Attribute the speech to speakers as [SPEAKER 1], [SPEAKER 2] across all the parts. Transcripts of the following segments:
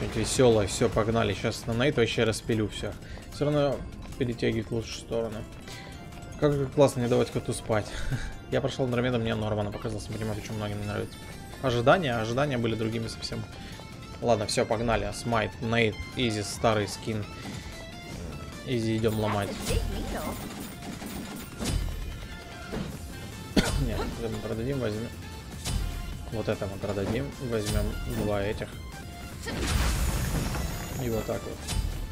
[SPEAKER 1] быть веселой. Все, погнали. Сейчас на Нейт вообще распилю всех. Все равно перетягивает в лучшую сторону. Как же классно не давать коту спать. Я прошел Андромеду, мне Нормана показался. Понимаю, почему многим не нравится. Ожидания были другими совсем. Ладно, все, погнали. Смайт, Нейт, Изи, старый скин. Изи, идем ломать. Нет, это мы продадим, возьмем. Вот это мы продадим. Возьмем 2 этих. И вот так вот.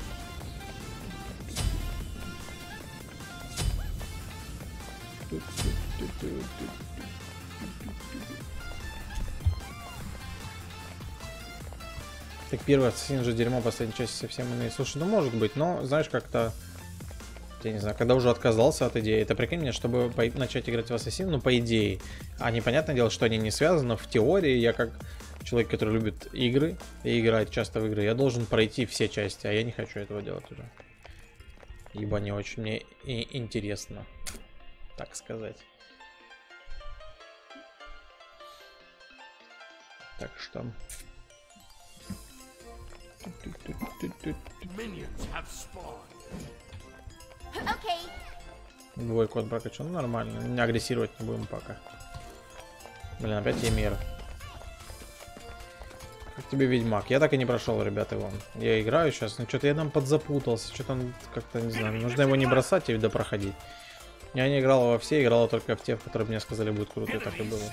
[SPEAKER 1] Так первый ассасин же дерьмо, последняя часть совсем иные. Слушай, ну может быть, но знаешь, как-то... Я не знаю, когда уже отказался от идеи. Это прикинь мне, чтобы начать играть в Ассасин, ну по идее. А непонятное дело, что они не связаны. В теории я как человек, который любит игры и играет часто в игры, я должен пройти все части, а я не хочу этого делать уже. Ибо не очень мне и интересно, так сказать. Так что... Двой код прокачан, ну, нормально. Не агрессировать не будем пока. Блин, опять Емир. Как тебе Ведьмак? Я так и не прошел, ребята, вон. Я играю сейчас, но что-то я там подзапутался. Что-то он как-то, не знаю, нужно его не бросать и допроходить. Я не играл во все, играл только в те, в которые мне сказали будет круто, и так и было.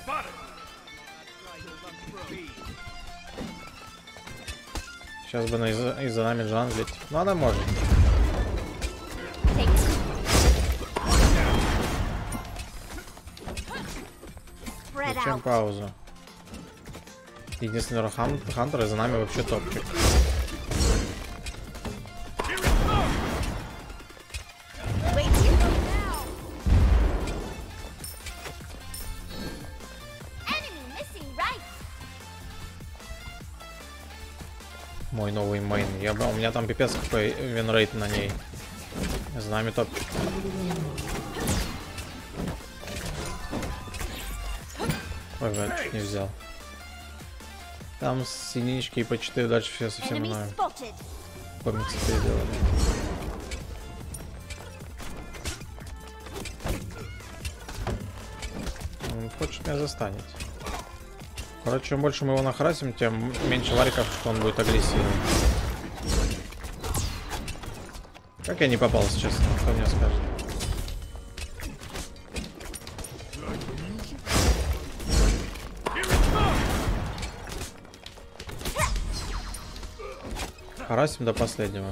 [SPEAKER 1] Сейчас бы из-за нами джанглить. Ну, она может. Зачем паузу? Единственный Хантер, и за нами вообще топчик. Мой новый мейн. У меня там пипец какой винрейт на ней. За нами топчик. Ой, я чуть не взял. Там с единички и по 4 дальше все совсем иное. Комиксы переделали. Он хочет меня застанет. Короче, чем больше мы его нахрасим, тем меньше вариков, что он будет агрессивный. Как я не попал сейчас, кто мне скажет? Харасим до последнего.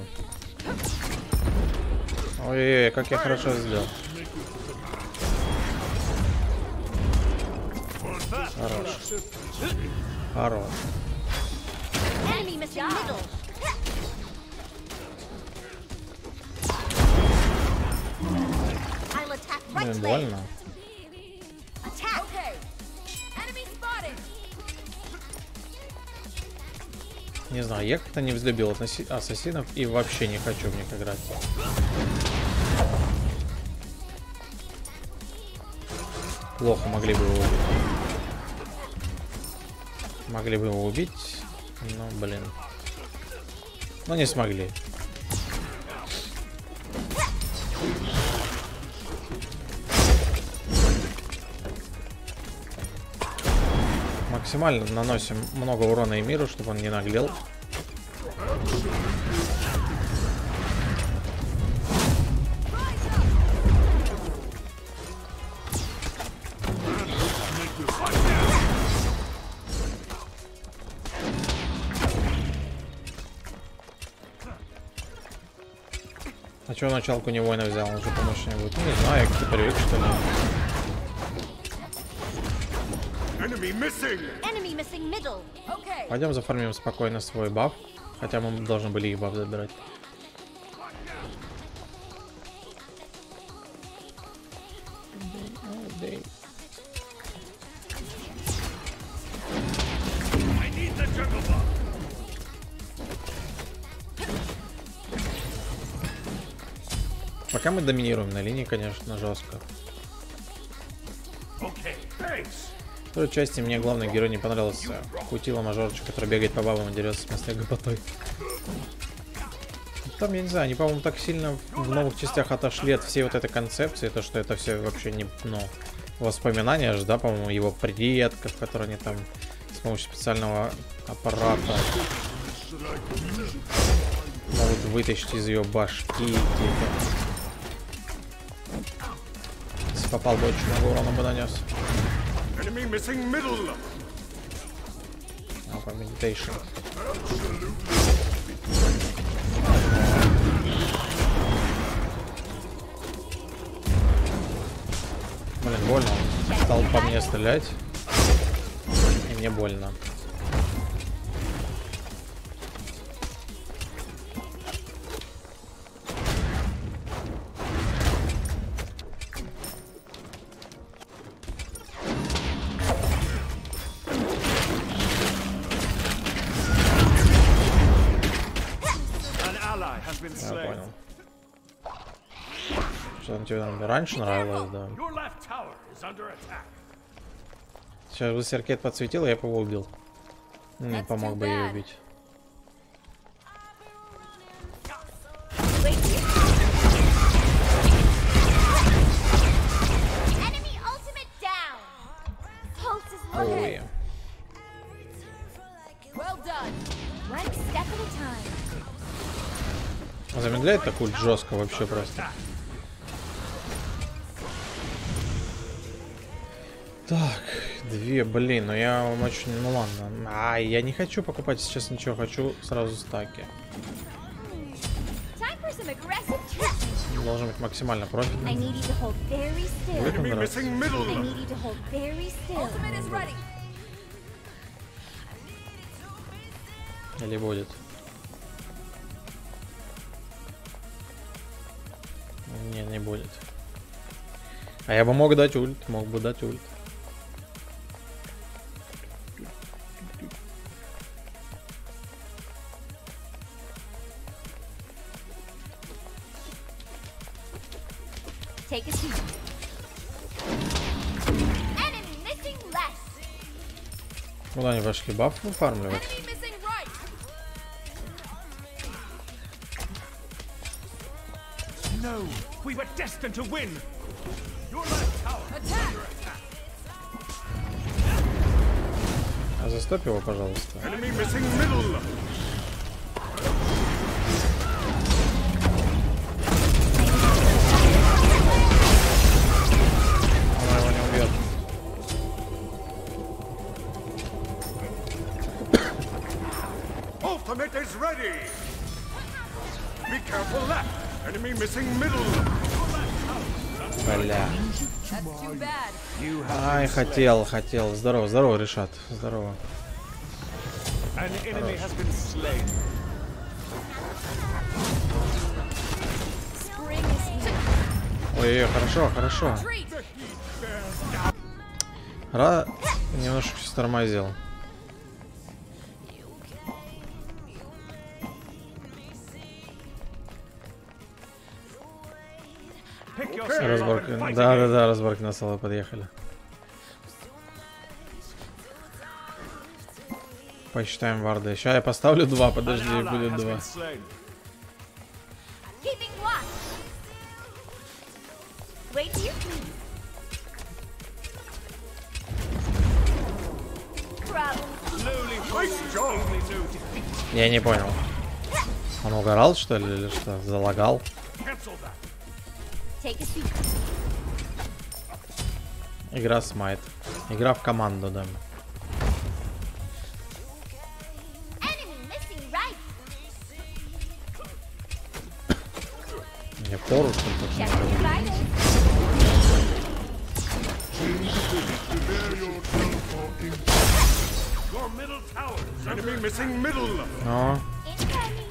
[SPEAKER 1] Ой-ой-ой, как я хорошо сделал. Хорош. Хорош. Блин, больно. Не знаю, я как-то не взлюбил ассасинов и вообще не хочу в них играть. Плохо могли бы его убить. Могли бы его убить, но, блин. Но не смогли. Максимально наносим много урона Эмиру, чтобы он не наглел. А чего началку не воина взял? Он же помощнее будет. Ну, не знаю, я как-то привык, что ли. Пойдем зафармим спокойно свой баф. Хотя мы должны были их баф забирать. Пока мы доминируем на линии, конечно, жестко. второй части мне главный герой не понравился. Кутила мажорчик, который бегает по бабам и дерется с местной гопотой. Там, я не знаю, они, по-моему, так сильно в новых частях отошли от всей вот этой концепции, то, что это все вообще не, ну, воспоминания же, да, по-моему, его предков, которые они там с помощью специального аппарата могут вытащить из ее башки, типа. Если попал бы, очень много урона бы нанес. Опа, медитейшн. Блин, больно. Он стал по мне стрелять. И мне больно. Я понял. Что он тебе раньше нравилось, да. Сейчас бы Серкет подсветил, я бы его убил. Не помог бы ее убить. Ой. Замедляет так ульт жестко вообще просто. Так, две, блин, ну я очень, ну ладно. Я не хочу покупать сейчас ничего, хочу сразу стаки. Должен быть максимально профитно. Или будет? Не будет. А я бы мог дать ульт, мог бы дать ульт.
[SPEAKER 2] Take a seat. Enemy missing less.
[SPEAKER 1] Куда они пошли? Баф выфармливать?
[SPEAKER 2] Enemy missing right.
[SPEAKER 3] No, we were destined to win. Your left tower is under attack.
[SPEAKER 1] А застоп его, пожалуйста.
[SPEAKER 3] Enemy missing middle.
[SPEAKER 1] Она его не убьет.
[SPEAKER 3] Ultimate is ready. Be careful left. Enemy missing middle.
[SPEAKER 1] Бля.
[SPEAKER 2] That's too bad.
[SPEAKER 1] Ай, хотел. Здорово, Решат. Здорово.
[SPEAKER 3] An enemy has been slain.
[SPEAKER 2] Spring is here.
[SPEAKER 1] Ой, хорошо. Немножко стормозил.
[SPEAKER 3] Pick your
[SPEAKER 1] Разборки. Да, разборки на соло подъехали. Посчитаем варды. Сейчас я поставлю 2, подожди, будет 2.
[SPEAKER 2] Keeping watch. Wait till you please. Problem.
[SPEAKER 1] Я не понял. Он угорал, что ли, или что? Залагал?
[SPEAKER 2] Take a seat.
[SPEAKER 1] Игра смайт. Игра в команду, да.
[SPEAKER 2] Enemy missing right.
[SPEAKER 1] Мне пору, что ли,
[SPEAKER 2] Check
[SPEAKER 1] почему-то.
[SPEAKER 2] your vitals.
[SPEAKER 3] Your middle tower is enemy missing middle.
[SPEAKER 1] Но
[SPEAKER 2] Incoming.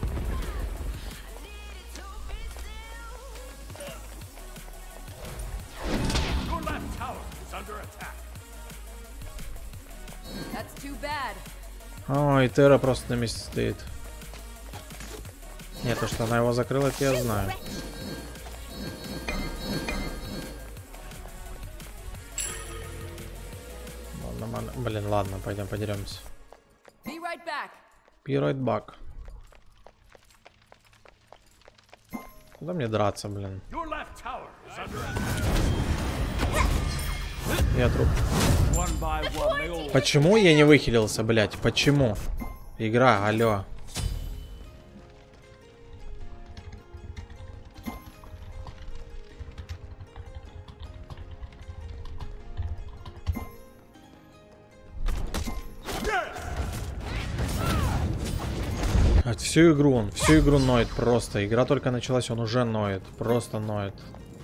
[SPEAKER 3] Your left tower is under attack.
[SPEAKER 2] That's too bad.
[SPEAKER 1] Ой, Терра просто на месте стоит. Нет, то, что она его закрыла, это я знаю. Ладно, Блин, ладно, пойдем подеремся.
[SPEAKER 2] Be right back.
[SPEAKER 1] Be right back. Куда мне драться, блин?
[SPEAKER 3] Your left tower is under
[SPEAKER 1] Я труп.
[SPEAKER 3] one by one. They all
[SPEAKER 1] Почему я не выхилился, блядь? Почему? Игра, алло. Всю игру ноет просто. Игра только началась, он уже ноет. Просто ноет.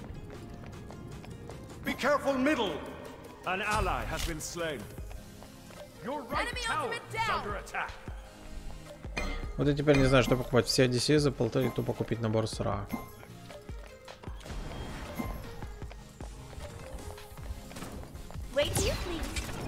[SPEAKER 3] be careful middle. An ally has been slain. Your right
[SPEAKER 2] Enemy
[SPEAKER 3] tower
[SPEAKER 2] ultimate
[SPEAKER 3] is
[SPEAKER 2] down.
[SPEAKER 3] under attack.
[SPEAKER 1] Вот я теперь не знаю, что покупать. Все Одиссеи за 1,5 тупо купить набор СРА.
[SPEAKER 2] Wait here, please.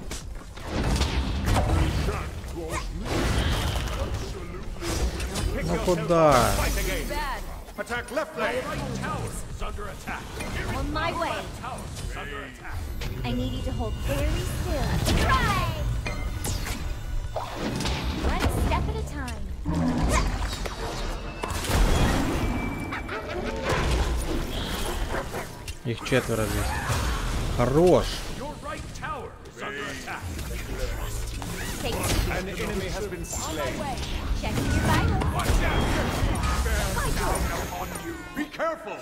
[SPEAKER 1] Ну куда?
[SPEAKER 3] Fight again.
[SPEAKER 2] Bad.
[SPEAKER 3] Attack left lane. Right tower is under attack.
[SPEAKER 2] On my way.
[SPEAKER 3] Tower is under attack.
[SPEAKER 2] I need you to hold very still. Try. One step at a time.
[SPEAKER 1] Их 4 здесь. Хорош.
[SPEAKER 3] Your right tower is under attack.
[SPEAKER 2] Take it.
[SPEAKER 3] An enemy has been
[SPEAKER 2] On
[SPEAKER 3] slain.
[SPEAKER 2] my way. Check your vitals.
[SPEAKER 3] Watch out! Bear down upon you. Be careful.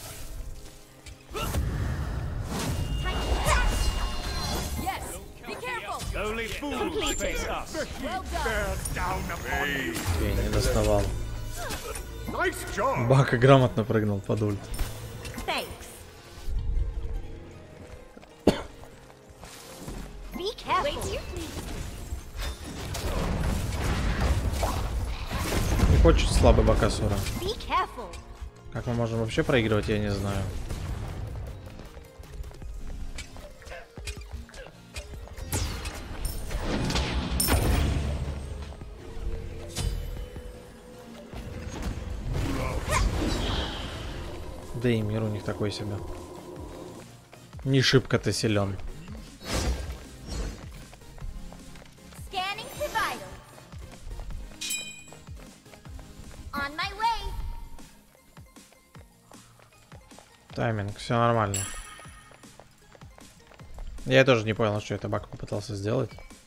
[SPEAKER 2] Yes. Be careful.
[SPEAKER 3] Only fools face us.
[SPEAKER 2] Well done.
[SPEAKER 3] Bear down upon you.
[SPEAKER 1] Я не доставал.
[SPEAKER 3] Nice job.
[SPEAKER 1] Бака грамотно прыгнул под ульт.
[SPEAKER 2] Thanks. Be careful. Wait here, please.
[SPEAKER 1] Не хочет слабый Бакасура.
[SPEAKER 2] Be careful.
[SPEAKER 1] Как мы можем вообще проигрывать, я не знаю. Да и мир у них такой себе. Не шибко-то силен.
[SPEAKER 2] Scanning for vitals. On my way.
[SPEAKER 1] Тайминг, все нормально. Я тоже не понял, что это Бак попытался сделать.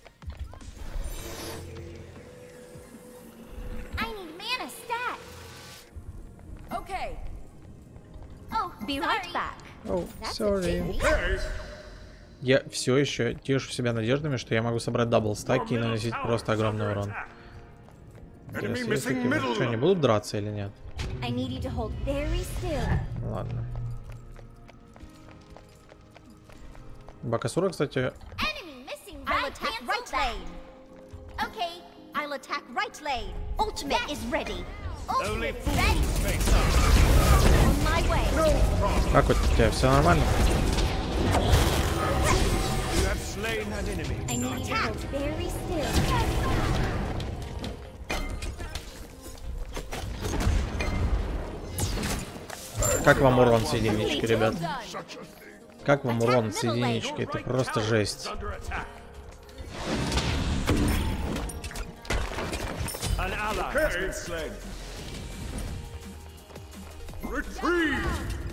[SPEAKER 2] I need mana stat. Okay. Oh, be right back.
[SPEAKER 1] Oh,
[SPEAKER 2] That's
[SPEAKER 1] sorry.
[SPEAKER 2] a pity.
[SPEAKER 1] Я все еще тешу себя надеждами, что я могу собрать дабл стаки и наносить просто огромный урон. Интересно, есть такие... Что, они будут драться или нет?
[SPEAKER 2] I need you to hold very still.
[SPEAKER 1] Ладно. Бакасура, кстати,
[SPEAKER 2] Enemy missing right. I'll attack right lane. Okay, I'll attack right lane. Ultimate is ready.
[SPEAKER 3] Only
[SPEAKER 2] Ultimate is
[SPEAKER 3] fools
[SPEAKER 2] ready.
[SPEAKER 3] face us.
[SPEAKER 2] On my way.
[SPEAKER 1] как вот у тебя все нормально?
[SPEAKER 3] You have slain an enemy.
[SPEAKER 2] I need you to hold very still.
[SPEAKER 1] Как вам урон с единички, ребят?
[SPEAKER 2] Done.
[SPEAKER 1] Как вам урон с единички? Это просто жесть.
[SPEAKER 3] Under attack. An ally has been slain. Retrieve.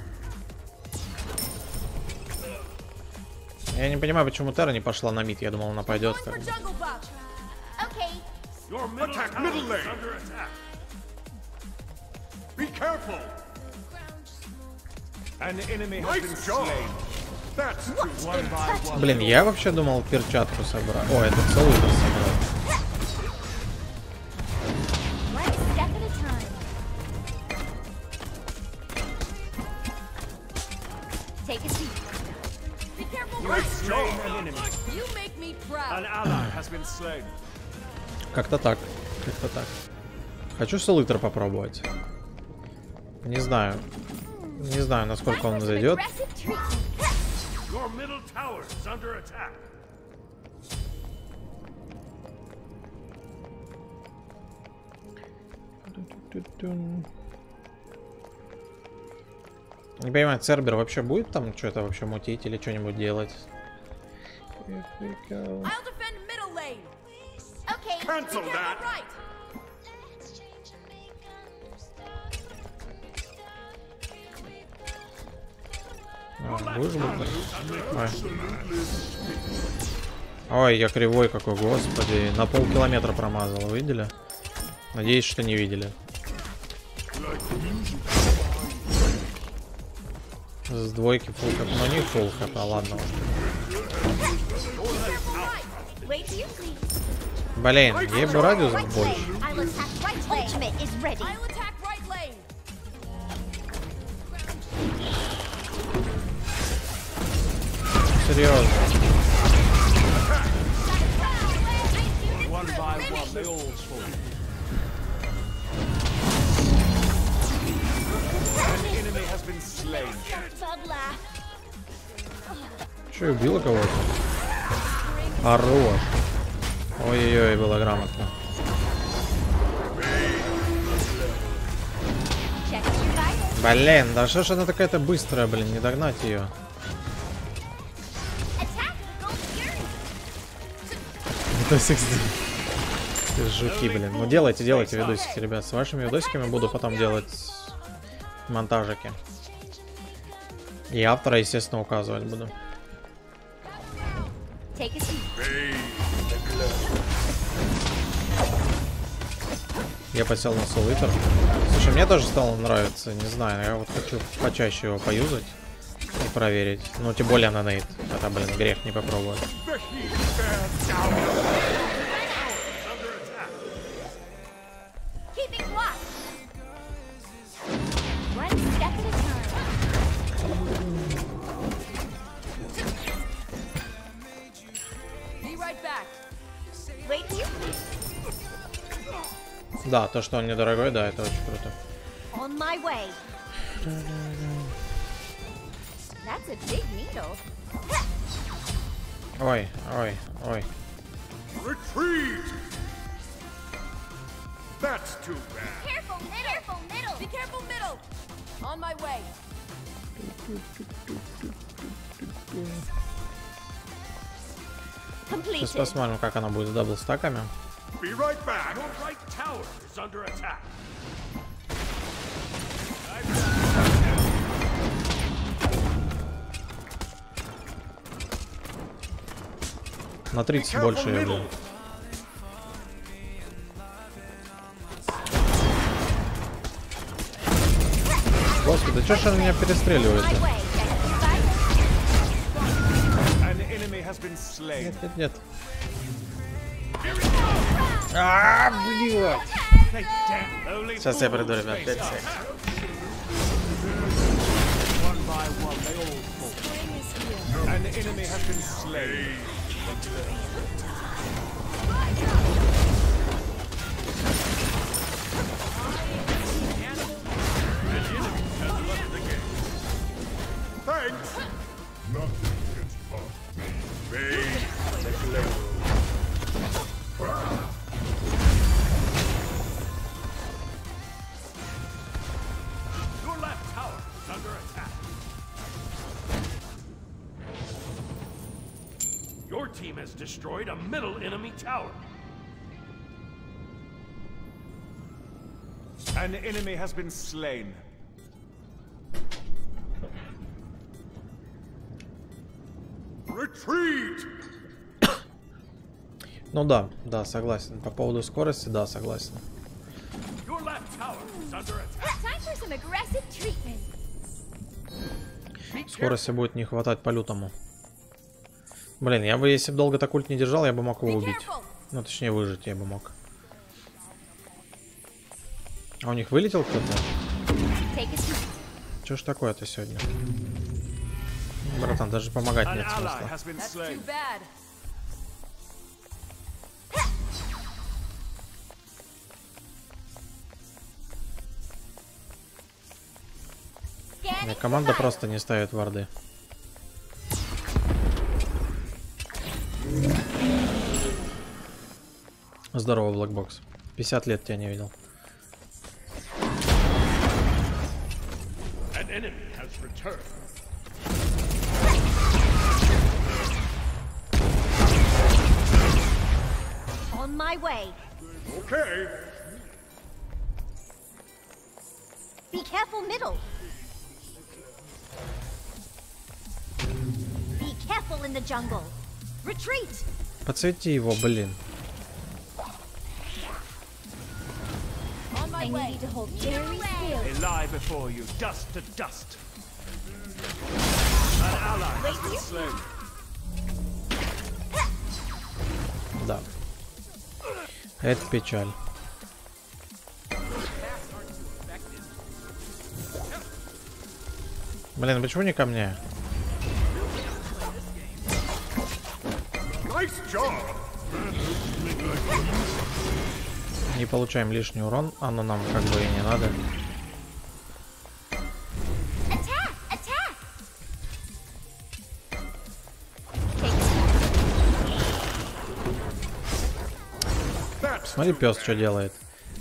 [SPEAKER 1] Я не понимаю, почему Терра не пошла на мид. Я думал, она пойдет.
[SPEAKER 2] Going
[SPEAKER 1] Как
[SPEAKER 2] for
[SPEAKER 1] бы.
[SPEAKER 2] jungle buff. Okay.
[SPEAKER 3] Your middle tower is under attack. Be careful. An enemy has been slain. That's one by one.
[SPEAKER 1] Блин, я вообще думал перчатку собрать. О, это целый собрал.
[SPEAKER 2] One step at a time. Take a seat. Be careful.
[SPEAKER 3] You have slain an enemy.
[SPEAKER 2] You make me
[SPEAKER 3] An
[SPEAKER 2] proud.
[SPEAKER 3] ally has been slain.
[SPEAKER 1] Как-то так. Как-то так. Хочу Солитер попробовать. Не знаю. Не знаю, насколько он зайдет.
[SPEAKER 2] Aggressive treatment.
[SPEAKER 3] Your middle tower is under attack. Не понимаю, Цербер вообще будет там что-то вообще мутить или что-нибудь делать?
[SPEAKER 1] Here we go.
[SPEAKER 2] I'll defend middle lane. Okay,
[SPEAKER 3] Cancel that.
[SPEAKER 2] right.
[SPEAKER 1] Будешь Ой, я кривой какой, господи. На полкилометра промазал, видели? Надеюсь, что не видели. С двойки фулкап, но не фулкап, а ладно. Блин, ей бы радиус больше. Серьезно.
[SPEAKER 3] One by one, they all fall. An enemy has been slain.
[SPEAKER 1] Че, убила кого-то? Хорош. Ой-ой-ой, было грамотно. Блин, да что ж она такая-то быстрая, блин, не догнать ее. Это жуки, блин. Ну делайте видосики, ребят. С вашими видосиками буду потом делать монтажики. И автора, естественно, указывать буду. Я посел на Soul Eater. Слушай, мне тоже стало нравиться, не знаю, я вот хочу почаще его поюзать и проверить. Ну, тем более на нейт. Это, блин, грех не попробовать. Да, то, что он недорогой, да, это очень круто. Ой, ой, ой.
[SPEAKER 3] Retreat! That's too bad.
[SPEAKER 2] Careful, middle. Be careful, middle. On my way.
[SPEAKER 1] Сейчас посмотрим, как она будет с даблстаками.
[SPEAKER 3] Be right back. Your right tower is under attack.
[SPEAKER 1] На 30 больше я был. Господи, чё ж он меня перестреливает? Нет, нет, нет. Блядь. Сейчас я приду, ребят, 5 секунд.
[SPEAKER 3] Your left tower is under attack. Your team has destroyed a middle enemy tower. An enemy has been slain. Retreat!
[SPEAKER 1] Ну да, да, согласен. По поводу скорости, да, согласен.
[SPEAKER 3] Your left tower is under attack.
[SPEAKER 2] Time for some aggressive treatment.
[SPEAKER 1] Скорости будет не хватать по-лютому. Блин, я бы, если бы долго так ульт не держал, я бы мог его убить. Ну, точнее, выжить я бы мог. А у них вылетел кто-то? Чё ж такое-то сегодня? Братан, даже помогать нет смысла. Команда просто не ставит варды. Здорово, Blackbox. 50 лет тебя не видел.
[SPEAKER 2] On my way.
[SPEAKER 3] Okay.
[SPEAKER 2] Be careful, middle. Be careful in the jungle. Retreat.
[SPEAKER 1] Подсвети его, блин.
[SPEAKER 2] I need you to hold very still.
[SPEAKER 3] They lie before you, dust to dust. An ally has been slain.
[SPEAKER 1] Да. Это печаль. Блин, почему не ко мне?
[SPEAKER 3] Nice job.
[SPEAKER 1] Не получаем лишний урон, оно нам как бы и не надо.
[SPEAKER 2] Attack! Attack!
[SPEAKER 3] That's
[SPEAKER 1] Смотри, пес что делает.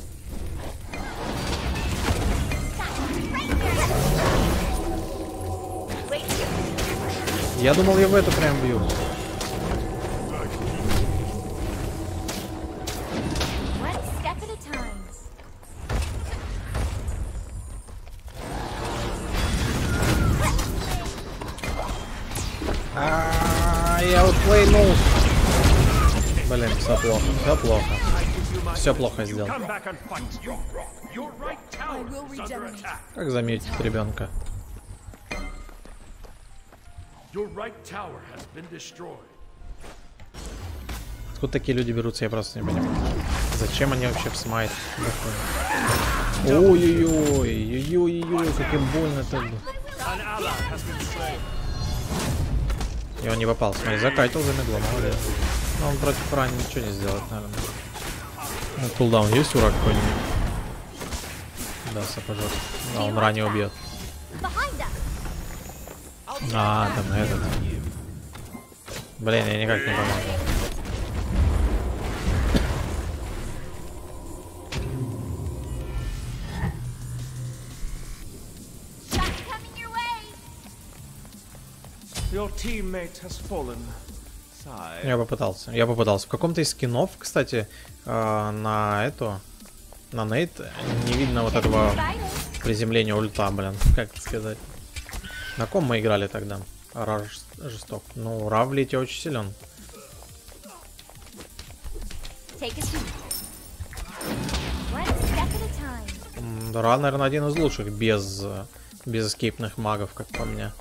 [SPEAKER 1] Я думал, я в эту прям бью.
[SPEAKER 2] One step at a time.
[SPEAKER 1] Я утплейнул. Блин, все плохо, все плохо. Все плохо сделал.
[SPEAKER 3] come back and fight. Your right tower is under attack.
[SPEAKER 1] Как заметить ребенка?
[SPEAKER 3] Your right tower has been destroyed.
[SPEAKER 1] Откуда такие люди берутся, я просто не понимаю. Зачем они вообще в смайт? Ой-ой-ой, ой-ой-ой, как им больно-то.
[SPEAKER 3] An ally has been slain.
[SPEAKER 1] И он не попал, смотри, закатил за медлом, молодец. Но он против рани ничего не сделает, наверное. Ну, кулдаун есть у Ра какой-нибудь? Да, сапожок. А он ранее убьет.
[SPEAKER 2] Behind us.
[SPEAKER 1] А, там этот. Блин, я никак не помогу.
[SPEAKER 2] Shots coming your way.
[SPEAKER 3] Your teammate has fallen. Sigh.
[SPEAKER 1] Я попытался. Я попытался. В каком-то из скинов, кстати, на эту... На нейт не видно вот этого приземления ульта, блин. Как это сказать? На ком мы играли тогда? Ра жесток. Ну, Ра в лите очень силен.
[SPEAKER 2] Take a seat. One step at a time.
[SPEAKER 1] Ра, наверное, один из лучших без эскейпных магов, как по мне.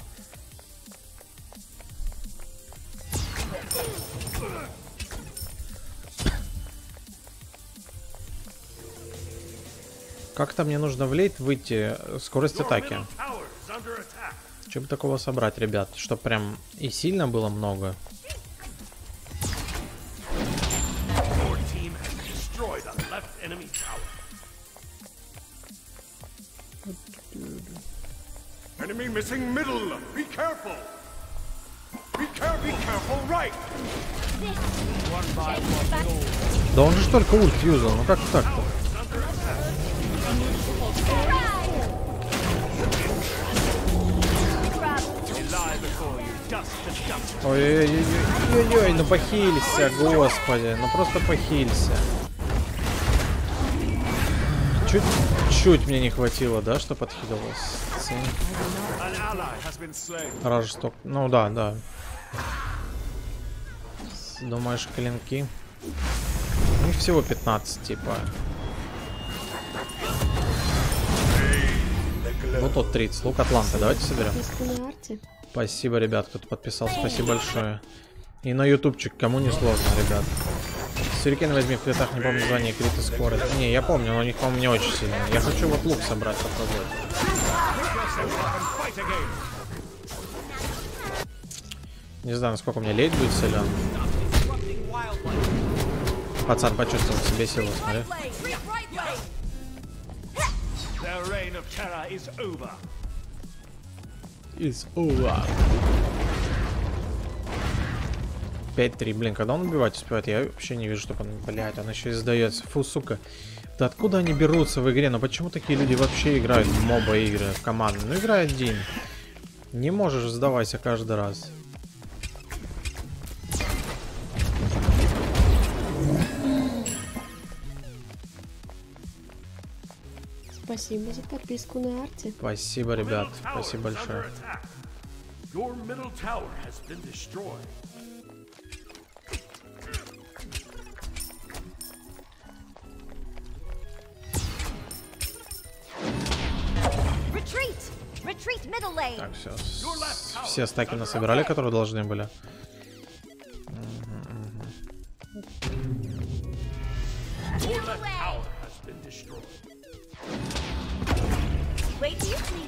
[SPEAKER 1] Как-то мне нужно в лейт выйти, скорость атаки.
[SPEAKER 3] Tower is under attack.
[SPEAKER 1] Чтобы такого собрать, ребят, чтобы прям и сильно было много.
[SPEAKER 3] Your team has destroyed a left enemy tower. Enemy missing middle. Be careful. Be careful, right. One by one.
[SPEAKER 1] Да он же только ульт юзал, ну как так-то?
[SPEAKER 3] They lie before you, dust to dust.
[SPEAKER 1] Ой-ой-ой, ну похилься, господи, ну просто похилься. Чуть-чуть мне не хватило, да, что подхилилось.
[SPEAKER 3] An ally has been slain.
[SPEAKER 1] Рожесток. Ну да, да. Думаешь, клинки? Ну, всего 15, типа. Вот тот 30. Лук Атланта. Давайте соберем. Спасибо, ребят, кто подписался. Спасибо большое. И на ютубчик, кому не сложно, ребят. Сюрикен возьми в клетах, не помню название, крит и скорость. Не, я помню, но у них, по-моему, не очень сильно. Я хочу вот лук собрать, попробовать. Не знаю, насколько у меня лейт будет силен. Пацан почувствовал в себе силу, смотри.
[SPEAKER 3] Their reign of terror is over.
[SPEAKER 1] Is over. 5-3, блин, когда он убивать успевает, я вообще не вижу, чтобы он, блядь, он еще и сдается. Фу, сука. Да откуда они берутся в игре? Ну почему такие люди вообще играют в моба игры, в команды? Ну играй один. Не можешь, сдавайся каждый раз.
[SPEAKER 4] Спасибо за подписку на арте.
[SPEAKER 1] Спасибо, ребят. Спасибо большое.
[SPEAKER 3] Your middle tower has been destroyed.
[SPEAKER 2] Retreat! Retreat middle lane!
[SPEAKER 1] Так, все стаки насобирали, которые должны были.
[SPEAKER 3] Your left tower has been destroyed.
[SPEAKER 2] Wait, do you please?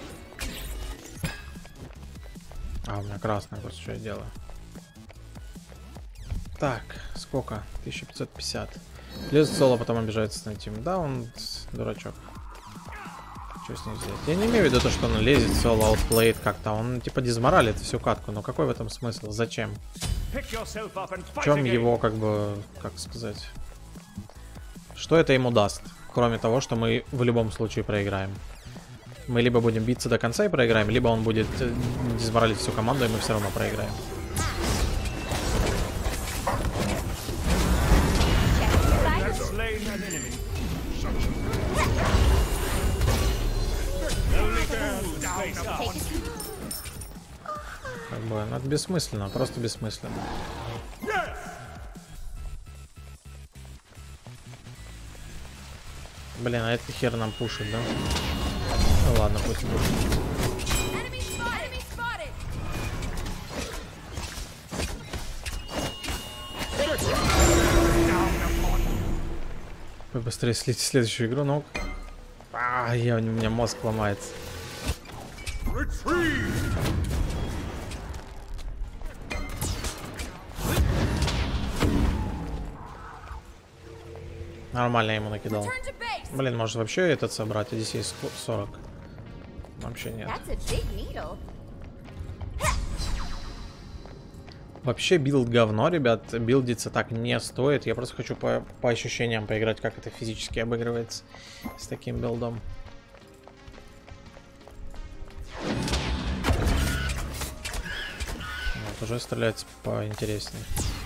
[SPEAKER 1] А, у меня красный, просто что я делаю. Так, сколько? 1550. Лезет соло, потом обижается на тим. Да, он дурачок. Что с ним сделать? Я не имею в виду то, что он лезет соло, аутплеит как-то. Он типа дизморалит всю катку. Но какой в этом смысл? Зачем? В чем его, как бы, как сказать? Что это ему даст? Кроме того, что мы в любом случае проиграем. Мы либо будем биться до конца и проиграем, либо он будет дизморалить всю команду, и мы все равно проиграем. Как бы, ну это бессмысленно, просто бессмысленно. Блин, а это хер нам пушит, да? Ну ладно, пусть пушит. Побыстрее слить следующую игру, ну. У меня мозг ломается. Нормально я ему накидал. Блин, может вообще этот собрать? Одиссей 40. Вообще нет. Вообще билд говно, ребят. Билдиться так не стоит. Я просто хочу по ощущениям поиграть, как это физически обыгрывается с таким билдом. Вот, уже стреляется поинтереснее.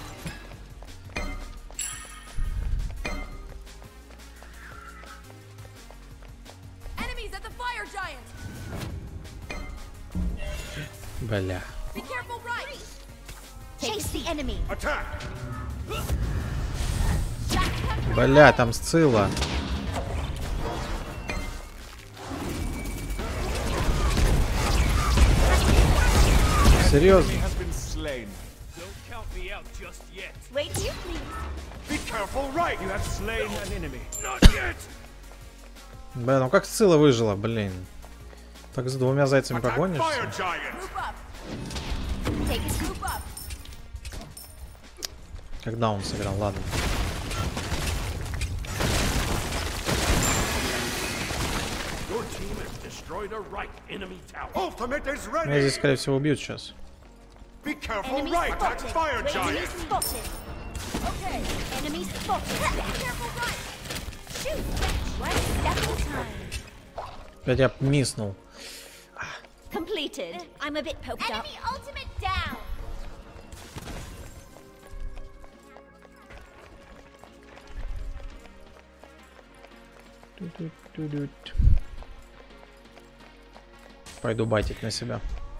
[SPEAKER 1] Бля. Бля, там Сцилла. Серьезно? Бля, ну как Сцилла выжила, блин? Так с двумя зайцами погонишься? Когда он сыграл, ладно. Меня здесь, скорее всего, убьют сейчас. Опять я миснул.
[SPEAKER 2] Completed. I'm a bit poked up. Enemy ultimate down.
[SPEAKER 1] Пойду байтить на себя.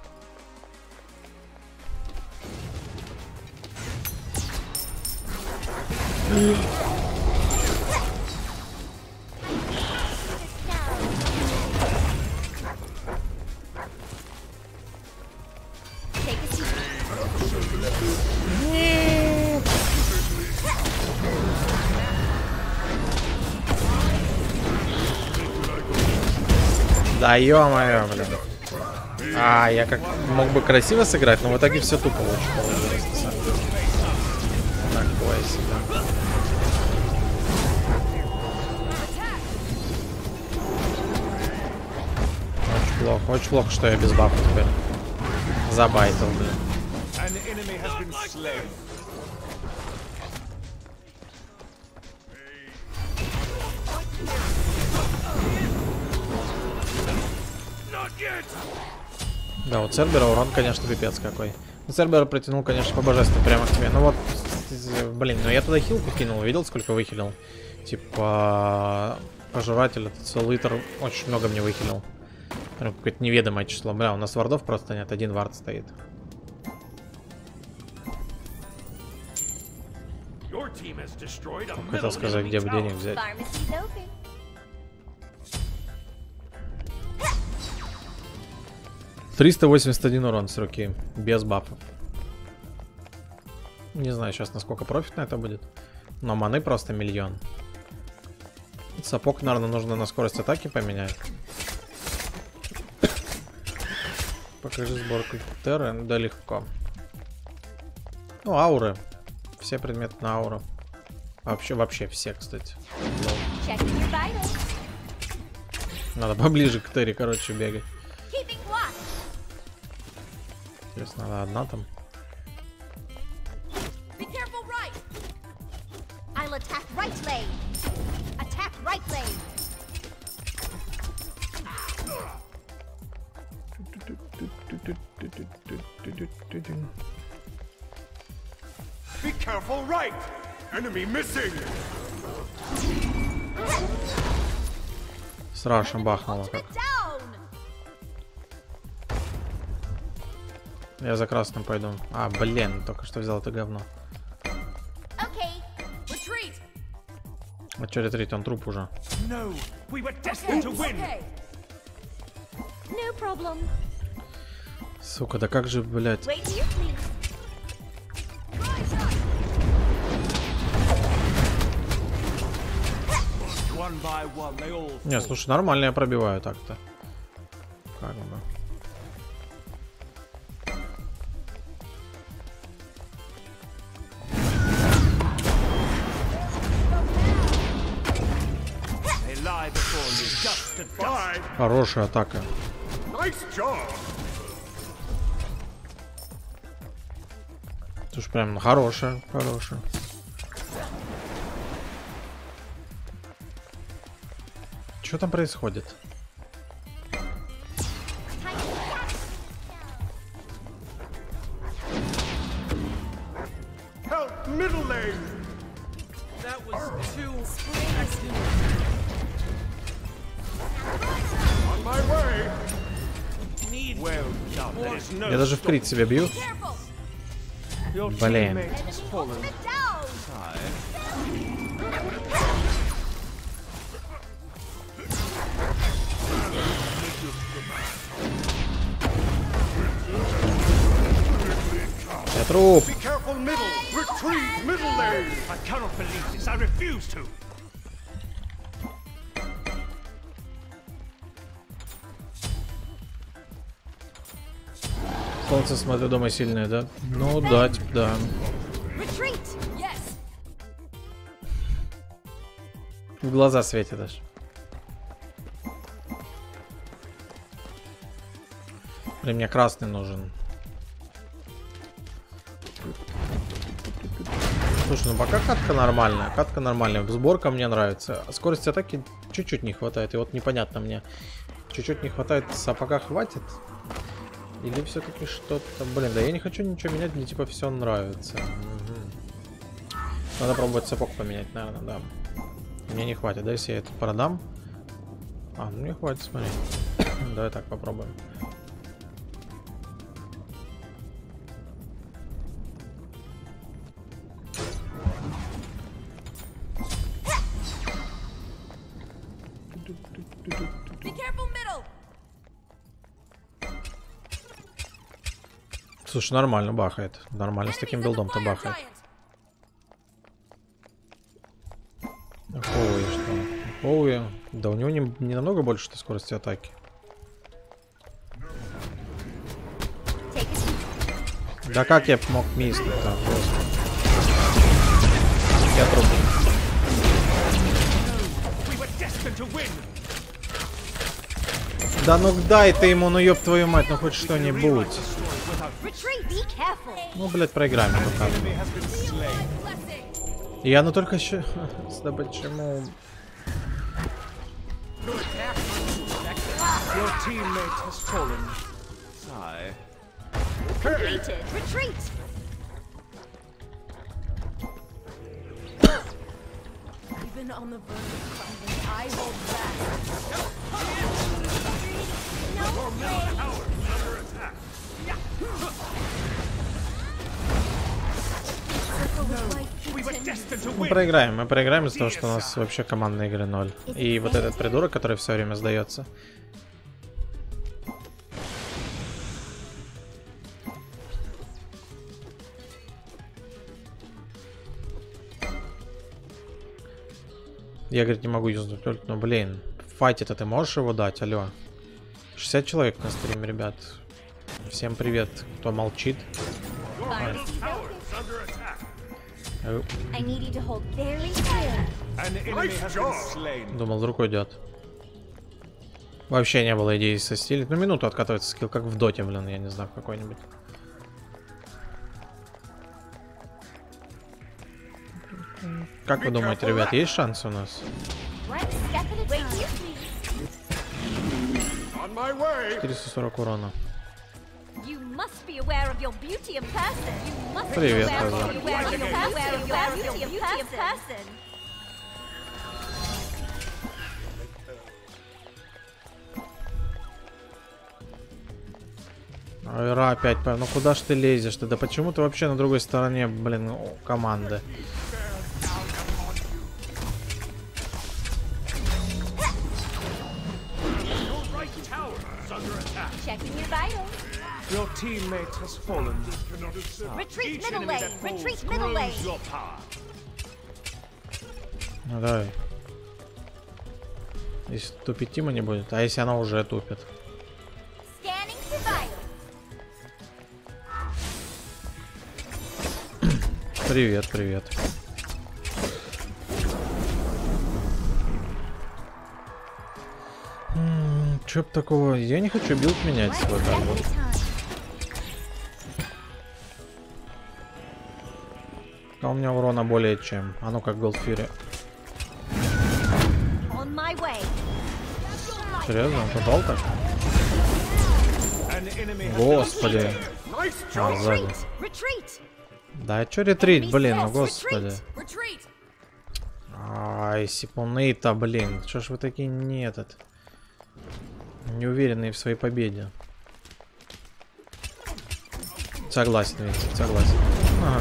[SPEAKER 1] Да ё-моё, блин. Я как мог бы красиво сыграть, но в итоге все тупо очень получилось, на самом деле. Такое себе. Очень плохо, что я без бафа теперь. Забайтил, блин. Да, у Цербера урон, конечно, пипец какой. Цербера протянул, конечно, по божеству прямо к тебе. Ну вот, блин, ну я туда хилку кинул, видел, сколько выхилил? Типа, Пожиратель, этот Солитер очень много мне выкинул. Прям какое-то неведомое число. Бля, у нас вардов просто нет, один вард стоит. Хотел сказать, где бы денег взять.
[SPEAKER 2] Pharmacy's open.
[SPEAKER 1] 381 урон с руки, без бафов. Не знаю сейчас, насколько профитно это будет. Но маны просто миллион. Сапог, наверное, нужно на скорость атаки поменять. Покажи сборку Терры. Да легко. Ну, ауры. Все предметы на ауру. Вообще все, кстати.
[SPEAKER 2] Checking your vitals.
[SPEAKER 1] Надо поближе к Терри, короче, бегать.
[SPEAKER 2] Keeping watch.
[SPEAKER 1] Интересно, надо одна там.
[SPEAKER 2] Be careful right. I'll attack right lane. Attack right lane.
[SPEAKER 3] Be careful, right! Enemy missing!
[SPEAKER 1] Сразу бахнуло как.
[SPEAKER 2] Down.
[SPEAKER 1] Я за красным пойду. А, блин, только что взял это говно.
[SPEAKER 2] Okay. Retreat.
[SPEAKER 1] А чё ретрит, он труп уже.
[SPEAKER 3] No, we were destined to win!
[SPEAKER 2] No problem.
[SPEAKER 1] Сука, да как же, блядь.
[SPEAKER 2] Wait here, please.
[SPEAKER 3] One by one, they all
[SPEAKER 1] Не, слушай, нормально я пробиваю так-то. Как бы.
[SPEAKER 3] they lie before you, dust to dust.
[SPEAKER 1] Хорошая атака.
[SPEAKER 3] Nice job!
[SPEAKER 1] Слушай, прям хорошая, хорошая. Что там происходит?
[SPEAKER 3] Help middle lane! That was too on my way! Need well done. There's no
[SPEAKER 1] Я даже в крит себе бью.
[SPEAKER 2] Careful.
[SPEAKER 3] Your
[SPEAKER 1] Блин.
[SPEAKER 3] teammate has fallen.
[SPEAKER 2] Down.
[SPEAKER 1] Я труп.
[SPEAKER 3] Be careful, middle! Retreat, middle lane! I cannot believe this. I refuse to.
[SPEAKER 1] Солнце, смотрю, дома сильное, да? Ну да, типа, да.
[SPEAKER 2] Retreat. Yes.
[SPEAKER 1] В глаза светит аж. Блин, мне красный нужен. Слушай, ну пока катка нормальная. Катка нормальная. Сборка мне нравится. Скорости атаки чуть-чуть не хватает. И вот непонятно мне. Чуть-чуть не хватает. Сапога хватит? Или все-таки что-то... Блин, да я не хочу ничего менять. Мне типа все нравится. Угу. Надо пробовать сапог поменять, наверное, да. Мне не хватит. Да, если я это продам. А, ну мне хватит, смотри. Давай так попробуем.
[SPEAKER 2] Be careful, middle.
[SPEAKER 1] Слушай, нормально бахает. Нормально с таким билдом-то бахает. Хоуи, что? Хоуи. Да у него не намного больше скорости атаки.
[SPEAKER 2] Take a seat.
[SPEAKER 1] Да как я мог миснуть-то? Я труп.
[SPEAKER 3] We were destined to win.
[SPEAKER 1] Да ну дай ты ему, ну ёб твою мать, ну хоть что-нибудь.
[SPEAKER 2] Retreat. Be careful.
[SPEAKER 1] Ну, блядь, проиграем.
[SPEAKER 3] Enemy has been slain.
[SPEAKER 2] Blessing.
[SPEAKER 1] Я ну только еще... Почему?
[SPEAKER 3] Your teammate has fallen. Sigh.
[SPEAKER 2] Completed. Retreat.
[SPEAKER 5] been on the verge of crumbling. I hold back.
[SPEAKER 3] Your middle tower is under attack. We were destined to
[SPEAKER 1] Мы
[SPEAKER 3] win.
[SPEAKER 1] проиграем. Мы проиграем из-за того, что у нас вообще командные игры 0. И вот этот придурок, который все время сдается. Я, говорит, не могу юзнуть ульт, но, блин, в файте-то ты можешь его дать, алло. 60 человек на стриме, ребят. Всем привет, кто молчит.
[SPEAKER 3] Your middle tower is under attack.
[SPEAKER 2] I need you to hold very still.
[SPEAKER 3] An enemy has been slain.
[SPEAKER 1] Думал, вдруг уйдет. Вообще не было идеи со стилем. Ну, минуту откатывается скилл, как в доте, блин, я не знаю, какой-нибудь. Как вы думаете, ребят, есть шансы у нас?
[SPEAKER 2] One step at a time.
[SPEAKER 3] On my way.
[SPEAKER 1] 440 урона.
[SPEAKER 2] You must be aware of your beauty of person. You must be
[SPEAKER 1] Привет,
[SPEAKER 2] aware of
[SPEAKER 1] Роза.
[SPEAKER 2] your beauty of person.
[SPEAKER 1] Ра опять, ну куда ж ты лезешь ты? Да почему ты вообще на другой стороне, блин, команды?
[SPEAKER 3] Your right tower is under attack.
[SPEAKER 2] Checking your vitals.
[SPEAKER 3] Your teammate has fallen.
[SPEAKER 2] Retreat
[SPEAKER 3] Each
[SPEAKER 2] middle
[SPEAKER 3] enemy
[SPEAKER 2] lane.
[SPEAKER 3] that falls
[SPEAKER 2] Retreat middle
[SPEAKER 3] grows
[SPEAKER 2] lane.
[SPEAKER 3] your power.
[SPEAKER 1] Ну давай. Если тупить Тима не будет, а если она уже тупит?
[SPEAKER 2] Scanning for vitals.
[SPEAKER 1] Привет, привет. Чё б такого? Я не хочу билд менять
[SPEAKER 2] One
[SPEAKER 1] свой,
[SPEAKER 2] step
[SPEAKER 1] как бы.
[SPEAKER 2] at a time.
[SPEAKER 1] А у меня урона более чем. А ну как Gold Fury.
[SPEAKER 2] On my way.
[SPEAKER 1] Серьезно? Он попал так?
[SPEAKER 3] An enemy has
[SPEAKER 1] Господи.
[SPEAKER 3] nice
[SPEAKER 1] А,
[SPEAKER 3] job.
[SPEAKER 1] сзади.
[SPEAKER 2] Retreat. Retreat.
[SPEAKER 1] Да чё ретрит, блин, ну
[SPEAKER 2] Retreat.
[SPEAKER 1] господи.
[SPEAKER 5] Retreat!
[SPEAKER 1] Ай, сипуны-то, блин. Чё ж вы такие не этот... Неуверенные в своей победе. Согласен, Винсент, согласен. Ага.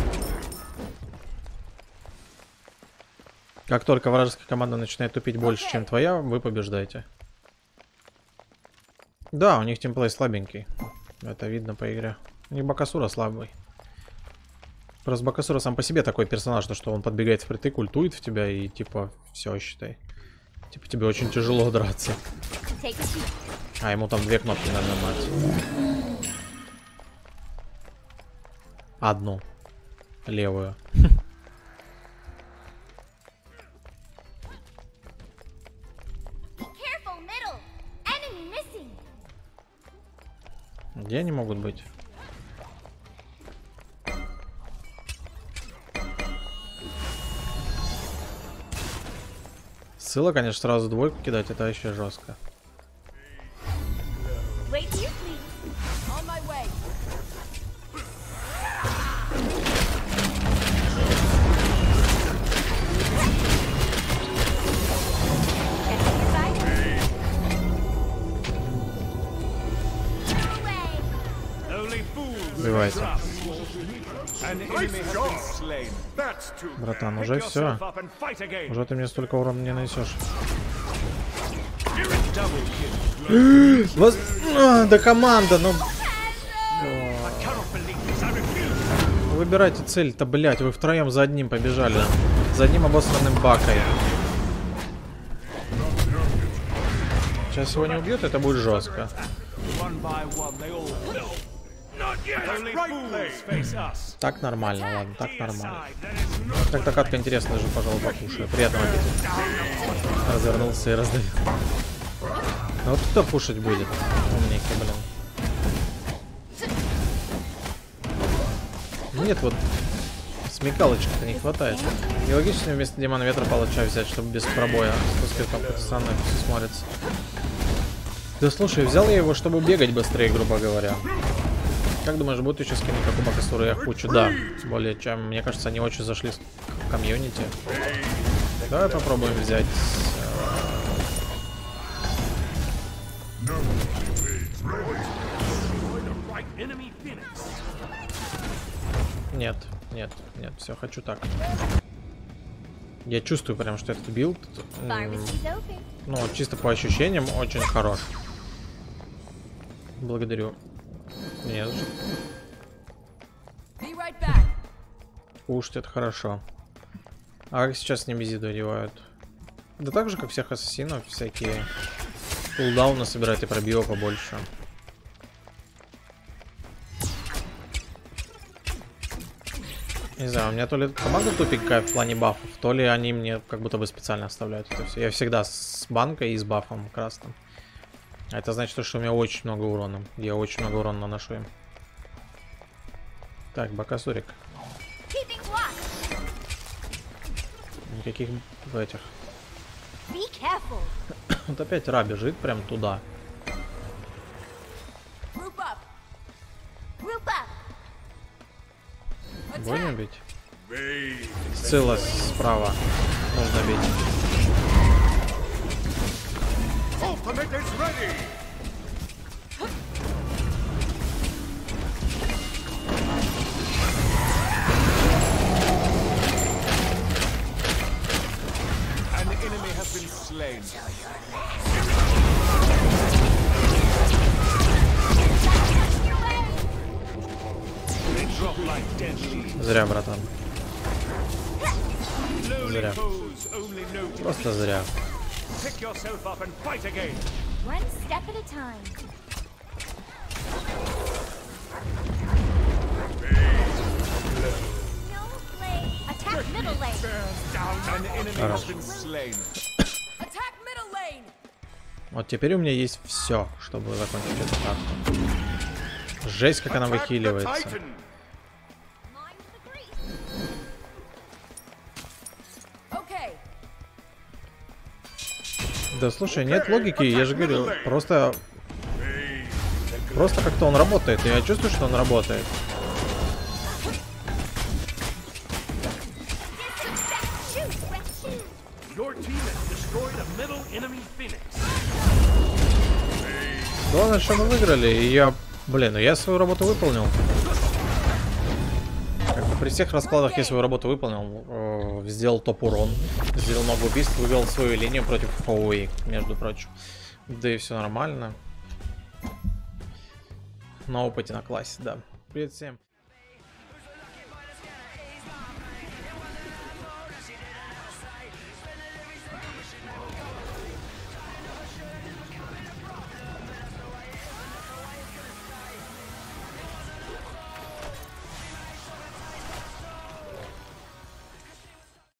[SPEAKER 1] Как только вражеская команда начинает тупить больше, чем твоя, вы побеждаете. Да, у них тимплей слабенький. Это видно по игре. У них Бакасура слабый. Просто Бакасура сам по себе такой персонаж, что он подбегает впритык, ультует в тебя и типа все, считай. Типа тебе очень тяжело драться.
[SPEAKER 2] Take a seat.
[SPEAKER 1] А ему там 2 кнопки надо нажимать. Одну. Левую.
[SPEAKER 2] Careful, middle. Enemy missing.
[SPEAKER 1] Где они могут быть? Ссыла, конечно, сразу двойку кидать, это вообще жестко.
[SPEAKER 2] Wait here, please.
[SPEAKER 5] On my way!
[SPEAKER 2] Checking your vitals. Away.
[SPEAKER 3] Only fools
[SPEAKER 1] Убивайте.
[SPEAKER 3] An enemy has been slain. That's too bad.
[SPEAKER 1] Братан,
[SPEAKER 3] Pick
[SPEAKER 1] уже все.
[SPEAKER 3] yourself up and fight again.
[SPEAKER 1] Уже ты мне столько урона не нанесешь.
[SPEAKER 3] Double kill.
[SPEAKER 1] Да команда, ну
[SPEAKER 3] I cannot believe this. I refuse.
[SPEAKER 1] выбирайте цель-то, блять, вы втроем за одним побежали. За одним обосранным бакой. Сейчас его не убьют, это будет жестко.
[SPEAKER 3] One by one, they all. Not yet. Only fools face us.
[SPEAKER 1] Так нормально, ладно, так нормально.
[SPEAKER 3] Side, there is no
[SPEAKER 1] Так-то катка интересная же, пожалуй, покушаю. Приятного аппетита. Развернулся и раздавил. Ну вот кто пушить будет? Умники, блин. Нет, вот смекалочки-то не хватает. И логично вместо демона ветра палача взять, чтобы без пробоя. Пускай там как-то странно все смотрится. Да слушай, взял я его, чтобы бегать быстрее, грубо говоря. Как думаешь, будет еще скины, как у Бакасура и Ахучу? Да, более чем. Мне кажется, они очень зашли в комьюнити. Давай попробуем взять. Нет, нет, нет, все, хочу так. Я чувствую прям, что этот билд, ну, чисто по ощущениям, очень хорош. Благодарю. Нет. Кушать это хорошо. А как сейчас немезиду одевают? Да так же, как всех ассасинов, всякие кулдауны собирать и пробива побольше. Не знаю, у меня то ли команда тупенькая в плане бафов, то ли они мне как будто бы специально оставляют это все. Я всегда с банкой и с бафом красным. А это значит, что у меня очень много урона. Я очень много урона наношу им. Так, бакасурик. Никаких этих. Вот опять Ра бежит прям туда. Будем бить? Сцилла справа. Нужно бить.
[SPEAKER 3] An enemy has been slain. They drop like dead leaves.
[SPEAKER 1] Зря, братан.
[SPEAKER 3] Lowly
[SPEAKER 1] Зря.
[SPEAKER 3] foes only know to
[SPEAKER 1] Просто зря.
[SPEAKER 3] pick yourself up and fight again.
[SPEAKER 2] One step at a time. No play. Attack middle lane.
[SPEAKER 3] Down. An enemy has been slain.
[SPEAKER 5] Attack middle lane.
[SPEAKER 1] Вот теперь у меня есть все, чтобы закончить эту карту. Жесть, как она
[SPEAKER 3] Attack the
[SPEAKER 1] выхиливается.
[SPEAKER 3] Titan.
[SPEAKER 2] Line to the grease.
[SPEAKER 5] Okay.
[SPEAKER 1] Да слушай, нет логики, я же говорю, просто как-то он работает, и я чувствую, что он работает.
[SPEAKER 3] Your team has destroyed a middle enemy Phoenix.
[SPEAKER 1] Главное, что мы выиграли, и я, блин, ну я свою работу выполнил. Как бы при всех раскладах я свою работу выполнил, сделал топ-урон, сделал много убийств, вывел свою линию против Фоуи, между прочим. Да и все нормально. На опыте, на классе, да. Привет всем.